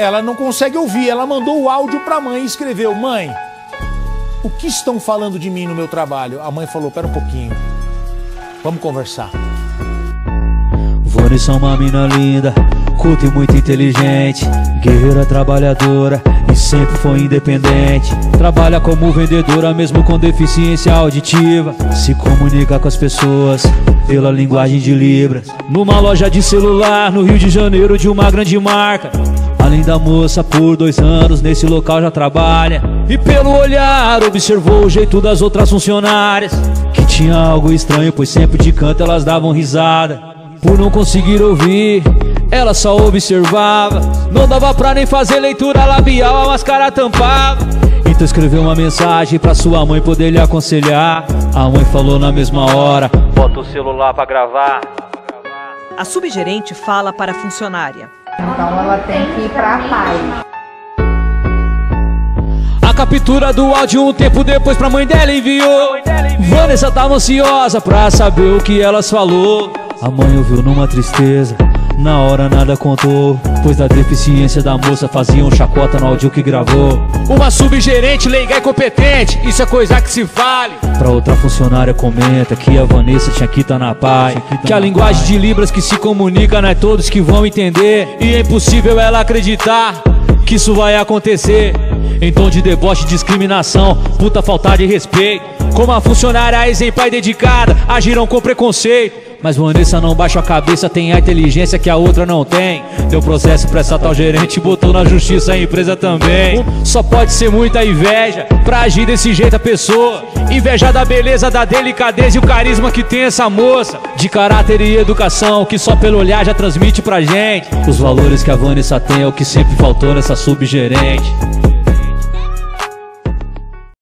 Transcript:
ela não consegue ouvir. Ela mandou o áudio pra mãe e escreveu: mãe, o que estão falando de mim no meu trabalho? A mãe falou: pera um pouquinho, vamos conversar. Vanessa é uma mina linda, culta e muito inteligente, guerreira trabalhadora e sempre foi independente. Trabalha como vendedora mesmo com deficiência auditiva, se comunica com as pessoas pela linguagem de Libras. Numa loja de celular no Rio de Janeiro de uma grande marca. Além da moça, por 2 anos nesse local já trabalha. E pelo olhar observou o jeito das outras funcionárias, que tinha algo estranho, pois sempre de canto elas davam risada. Por não conseguir ouvir, ela só observava. Não dava pra nem fazer leitura labial, a máscara tampava. Então escreveu uma mensagem pra sua mãe poder lhe aconselhar. A mãe falou na mesma hora: bota o celular pra gravar. A subgerente fala para a funcionária: então ela tem que ir pra paz. A captura do áudio um tempo depois pra mãe dela enviou. Vanessa tava ansiosa pra saber o que elas falou. A mãe ouviu numa tristeza, na hora nada contou, pois da deficiência da moça faziam chacota no áudio que gravou. Uma subgerente leiga e competente, isso é coisa que se fale. Pra outra funcionária comenta que a Vanessa tinha que tá na paz, que a linguagem de Libras que se comunica não é todos que vão entender, e é impossível ela acreditar que isso vai acontecer. Em tom de deboche e discriminação, puta falta de respeito. Como a funcionária exemplar e dedicada agiram com preconceito. Mas Vanessa não baixa a cabeça, tem a inteligência que a outra não tem. Deu processo pra essa tal gerente, botou na justiça a empresa também. Só pode ser muita inveja pra agir desse jeito a pessoa. Inveja da beleza, da delicadeza e o carisma que tem essa moça. De caráter e educação, que só pelo olhar já transmite pra gente. Os valores que a Vanessa tem é o que sempre faltou nessa subgerente.